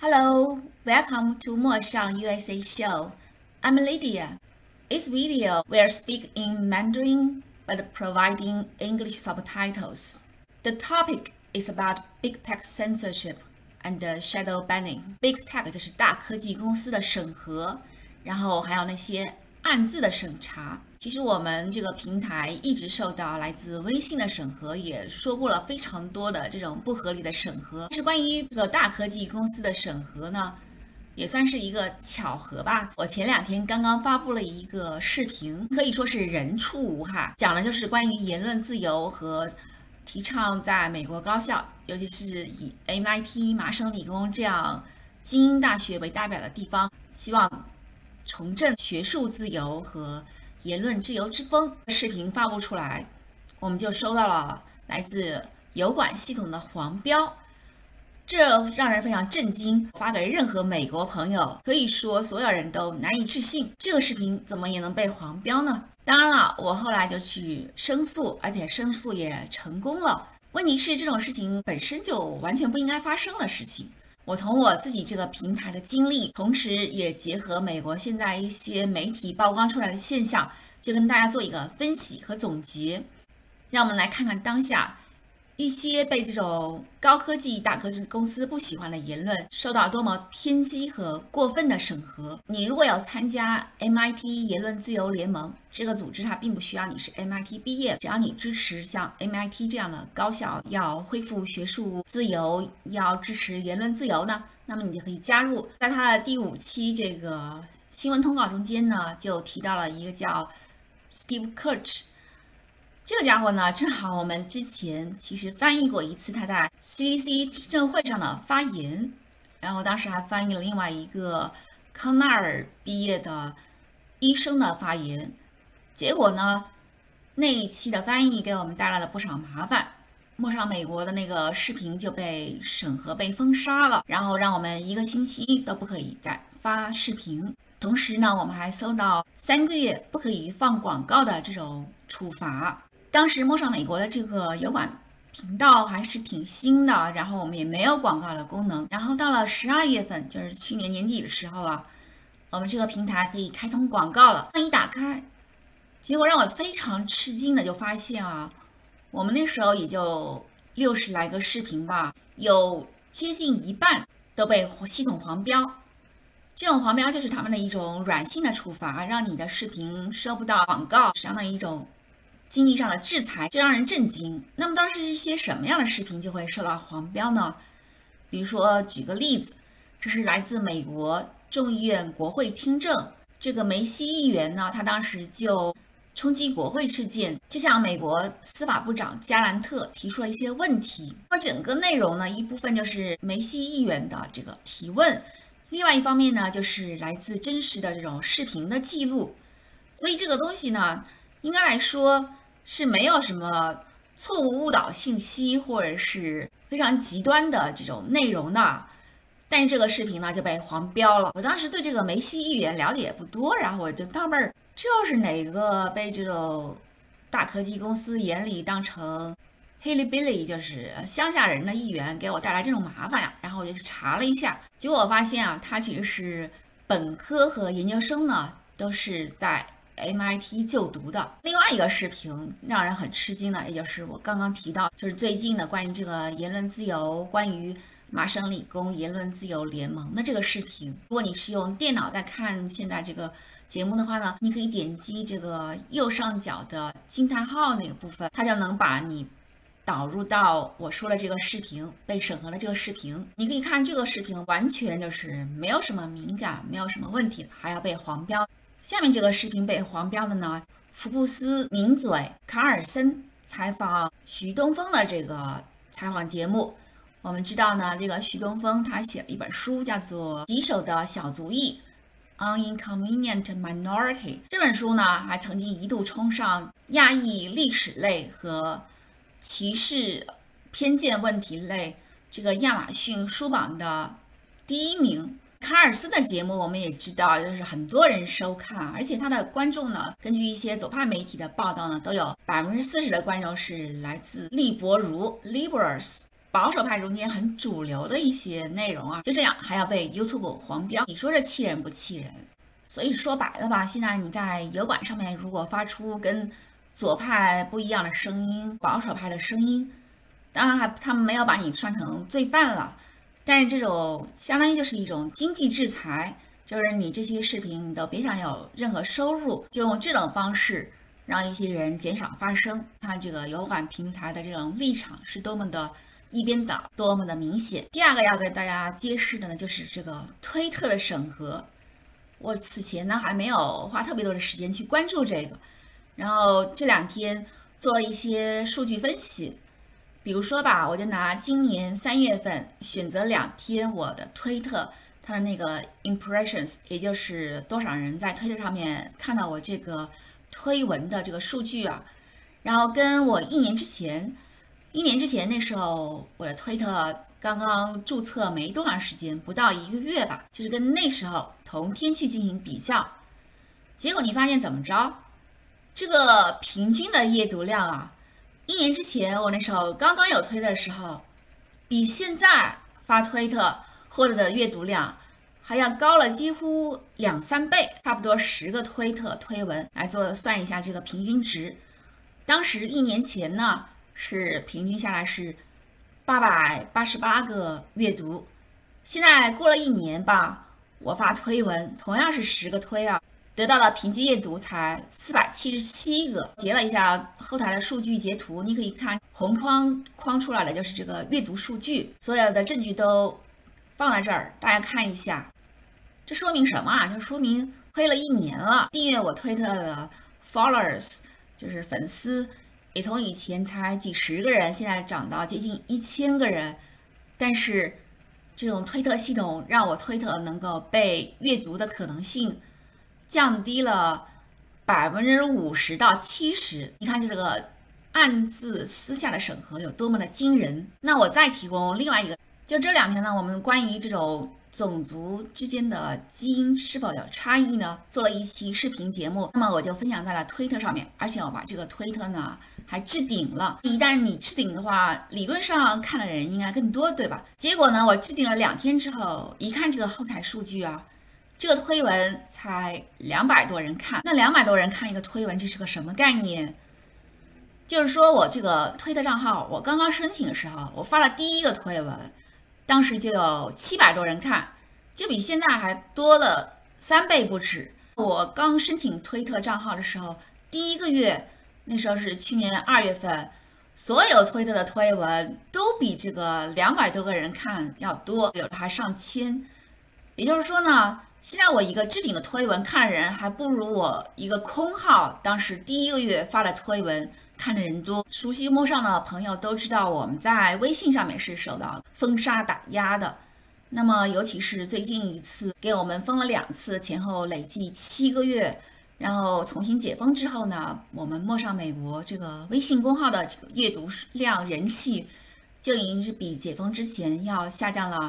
Hello, welcome to Moshang USA show. I'm Lydia. This video will speak in Mandarin but providing English subtitles. The topic is about big tech censorship and shadow banning. Big tech 就是大科技公司的审核，然后还有那些暗自的审查。其实我们这个平台一直受到来自微信的审核，也说过了非常多的这种不合理的审核。但是关于这个大科技公司的审核呢，也算是一个巧合吧。我前2天刚刚发布了一个视频，可以说是人畜无害，讲的就是关于言论自由和提倡在美国高校，尤其是以 MIT 麻省理工这样精英大学为代表的地方，希望重振学术自由和言论自由之风。视频发布出来，我们就收到了来自油管系统的黄标，这让人非常震惊。发给任何美国朋友，可以说所有人都难以置信，这个视频怎么也能被黄标呢？当然了，我后来就去申诉，而且申诉也成功了。问题是这种事情本身就完全不应该发生的事情。我从我自己这个平台的经历，同时也结合美国现在一些媒体曝光出来的现象，就跟大家做一个分析和总结。让我们来看看当下一些被这种高科技大科技公司不喜欢的言论受到多么偏激和过分的审核。你如果要参加 MIT 言论自由联盟这个组织，它并不需要你是 MIT 毕业，只要你支持像 MIT 这样的高校要恢复学术自由，要支持言论自由呢，那么你就可以加入。在它的第5期这个新闻通稿中间呢，就提到了一个叫 Steve Kirch。这个家伙呢，正好我们之前其实翻译过一次他在 CDC 听证会上的发言，然后当时还翻译了另外一个康奈尔毕业的医生的发言。结果呢，那一期的翻译给我们带来了不少麻烦，陌上美国的那个视频就被审核被封杀了，然后让我们1个星期都不可以再发视频。同时呢，我们还收到3个月不可以放广告的这种处罚。当时陌上美国的这个油管频道还是挺新的，然后我们也没有广告的功能。然后到了12月份，就是去年年底的时候啊，我们这个平台可以开通广告了。一打开，结果让我非常吃惊的就发现啊，我们那时候也就60来个视频吧，有接近一半都被系统黄标。这种黄标就是他们的一种软性的处罚，让你的视频收不到广告，相当于一种经济上的制裁，这让人震惊。那么当时一些什么样的视频就会受到黄标呢？比如说举个例子，这是来自美国众议院国会听证，这个梅西议员呢，他当时就冲击国会事件，就向美国司法部长加兰特提出了一些问题。那么整个内容呢，一部分就是梅西议员的这个提问，另外一方面呢，就是来自真实的这种视频的记录。所以这个东西呢，应该来说是没有什么错误误导信息或者是非常极端的这种内容的，但是这个视频呢就被黄标了。我当时对这个梅西议员了解也不多，然后我就纳闷，这又是哪个被这种大科技公司眼里当成 Hillbilly 就是乡下人的议员给我带来这种麻烦呀？然后我就去查了一下，结果我发现啊，他其实是本科和研究生呢都是在MIT 就读的。另外一个视频让人很吃惊的，也就是我刚刚提到，就是最近的关于这个言论自由，关于麻省理工言论自由联盟的这个视频。如果你是用电脑在看现在这个节目的话呢，你可以点击这个右上角的惊叹号那个部分，它就能把你导入到我说的这个视频被审核的这个视频。你可以看这个视频完全就是没有什么敏感，没有什么问题，还要被黄标。下面这个视频被黄标的呢，福布斯名嘴卡尔森采访徐东峰的这个采访节目。我们知道呢，这个徐东峰他写了一本书，叫做《棘手的小族裔》（Uninconvenient Minority）。这本书呢，还曾经一度冲上亚裔历史类和歧视偏见问题类这个亚马逊书榜的第1名。卡尔斯的节目我们也知道，就是很多人收看，而且他的观众呢，根据一些左派媒体的报道呢，都有40%的观众是来自利伯如 （liberals）， 保守派中间很主流的一些内容啊，就这样还要被 YouTube 黄标，你说这气人不气人？所以说白了吧，现在你在油管上面如果发出跟左派不一样的声音，保守派的声音，当然他们没有把你算成罪犯了，但是这种相当于就是一种经济制裁，就是你这些视频你都别想有任何收入，就用这种方式让一些人减少发声。看这个油管平台的这种立场是多么的一边倒，多么的明显。第二个要给大家揭示的呢，就是这个推特的审核。我此前呢还没有花特别多的时间去关注这个，然后这2天做了一些数据分析。比如说吧，我就拿今年3月份选择2天我的推特它的那个 impressions， 也就是多少人在推特上面看到我这个推文的这个数据啊，然后跟我1年之前那时候我的推特刚刚注册没多长时间，不到1个月吧，就是跟那时候同天去进行比较，结果你发现怎么着？这个平均的阅读量啊，1年之前我那时候刚刚有推特的时候，比现在发推特或者的阅读量还要高了几乎2-3倍，差不多10个推特推文来算一下这个平均值。当时1年前呢是平均下来是888个阅读，现在过了1年吧，我发推文同样是10个推啊，得到了平均阅读才477个。截了一下后台的数据截图，你可以看红框出来的就是这个阅读数据，所有的证据都放在这儿，大家看一下。这说明什么啊？就说明推了1年了，订阅我推特的 followers 就是粉丝，也从以前才几十个人，现在涨到接近1000个人。但是这种推特系统让我推特能够被阅读的可能性降低了50%到70%。你看这个暗自私下的审核有多么的惊人。那我再提供另外一个，就这2天呢，我们关于这种种族之间的基因是否有差异呢，做了一期视频节目，那么我就分享在了推特上面，而且我把这个推特呢还置顶了。一旦你置顶的话，理论上看的人应该更多，对吧？结果呢，我置顶了2天之后，一看这个后台数据啊，这个推文才200多人看。那200多人看一个推文，这是个什么概念？就是说我这个推特账号，我刚刚申请的时候，我发了第一个推文，当时就有700多人看，就比现在还多了3倍不止。我刚申请推特账号的时候，第1个月，那时候是去年2月份，所有推特的推文都比这个200多个人看要多，有的还上千。也就是说呢，现在我一个置顶的推文看的人还不如我一个空号当时第1个月发的推文看的人多。熟悉陌上的朋友都知道，我们在微信上面是受到封杀打压的。那么尤其是最近一次给我们封了2次，前后累计7个月，然后重新解封之后呢，我们陌上美国这个微信公号的这个阅读量人气就已经是比解封之前要下降了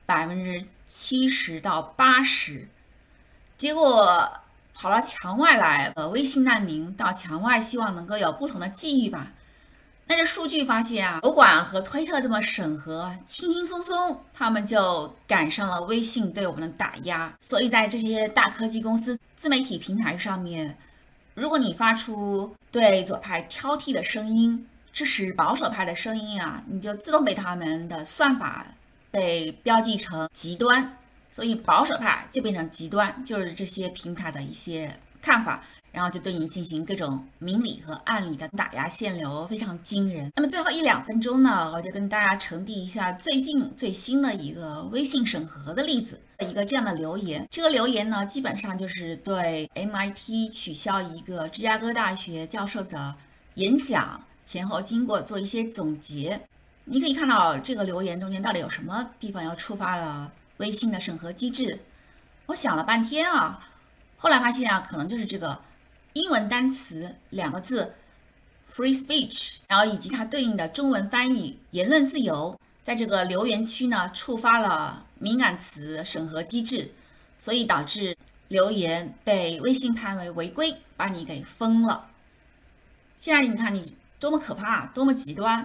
70%到80%。结果跑到墙外来，微信难民到墙外，希望能够有不同的际遇吧。但是数据发现啊，油管和推特这么审核，轻轻松松，他们就赶上了微信对我们的打压。所以在这些大科技公司、自媒体平台上面，如果你发出对左派挑剔的声音，支持保守派的声音啊，你就自动被他们的算法被标记成极端。所以保守派就变成极端，就是这些平台的一些看法，然后就对你进行各种明里和暗里的打压限流，非常惊人。那么最后1-2分钟呢，我就跟大家呈递一下最近最新的一个微信审核的例子，一个这样的留言。这个留言呢，基本上就是对 MIT 取消一个芝加哥大学教授的演讲前后经过做一些总结。你可以看到这个留言中间到底有什么地方要触发了微信的审核机制。我想了半天啊，后来发现啊，可能就是这个英文单词2个字 free speech， 然后以及它对应的中文翻译言论自由，在这个留言区呢触发了敏感词审核机制，所以导致留言被微信判为违规，把你给封了。现在你看你多么可怕，多么极端，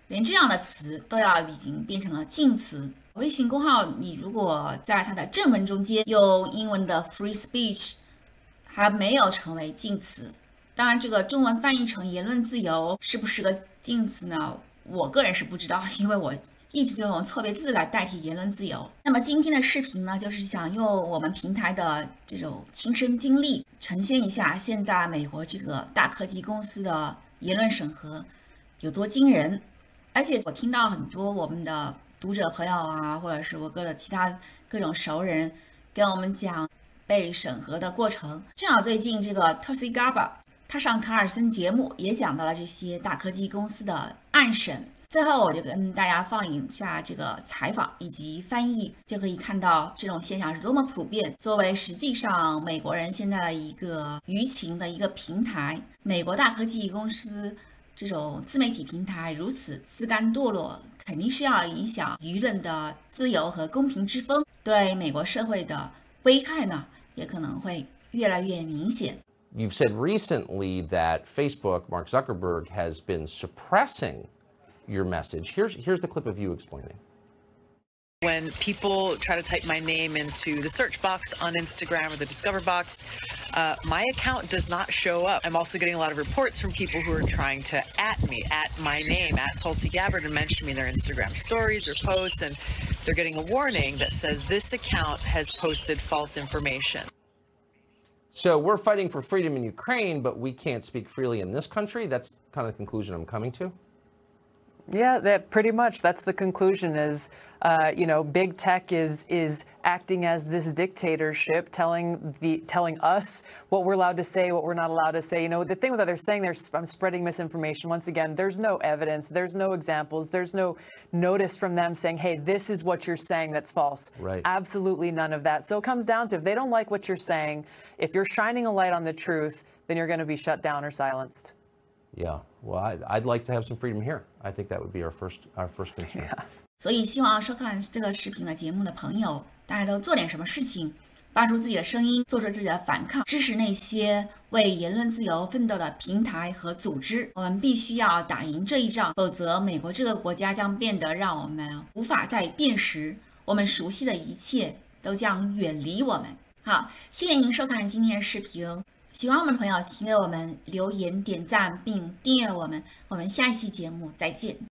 连这样的词都已经变成了禁词。微信公号你如果在它的正文中间用英文的 free speech， 还没有成为禁词。当然，这个中文翻译成言论自由是不是个禁词呢？我个人是不知道，因为我一直就用错别字来代替言论自由。那么今天的视频呢，就是想用我们平台的这种亲身经历，呈现一下现在美国这个大科技公司的言论审核有多惊人。而且我听到很多我们的读者朋友啊，或者是我的其他各种熟人跟我们讲被审核的过程。正好最近这个 Tulsi Gabbard 他上卡尔森节目也讲到了这些大科技公司的暗审。最后我就跟大家放一下这个采访以及翻译，就可以看到这种现象是多么普遍。作为实际上美国人现在的一个舆情的一个平台，美国大科技公司这种自媒体平台如此自甘堕落，肯定是要影响舆论的自由和公平之风，对美国社会的危害呢，也可能会越来越明显。 You've said recently that Facebook, Mark Zuckerberg, has been suppressing your message. Here's the clip of you explaining. When people try to type my name into the search box on Instagram or the Discover box, my account does not show up. I'm also getting a lot of reports from people who are trying to @ my name, @Tulsi Gabbard, and mention me in their Instagram stories or posts, and they're getting a warning that says this account has posted false information. So we're fighting for freedom in Ukraine, but we can't speak freely in this country? That's kind of the conclusion I'm coming to. Yeah, that pretty much. That's the conclusion. Is big tech is acting as this dictatorship, telling us what we're allowed to say, what we're not allowed to say. The thing that they're saying, I'm spreading misinformation. Once again, there's no evidence, there's no examples, there's no notice from them saying, hey, this is what you're saying that's false. Right. Absolutely none of that. So it comes down to, if they don't like what you're saying, if you're shining a light on the truth, then you're going to be shut down or silenced. Yeah, well, I'd like to have some freedom here. I think that would be our first concern. Yeah. 所以希望收看这个视频的节目的朋友，大家都做点什么事情，发出自己的声音，做出自己的反抗，支持那些为言论自由奋斗的平台和组织。我们必须要打赢这一仗，否则美国这个国家将变得让我们无法再辨识，我们熟悉的一切都将远离我们。好，谢谢您收看今天的视频。喜欢我们的朋友，请给我们留言、点赞并订阅我们。我们下一期节目再见。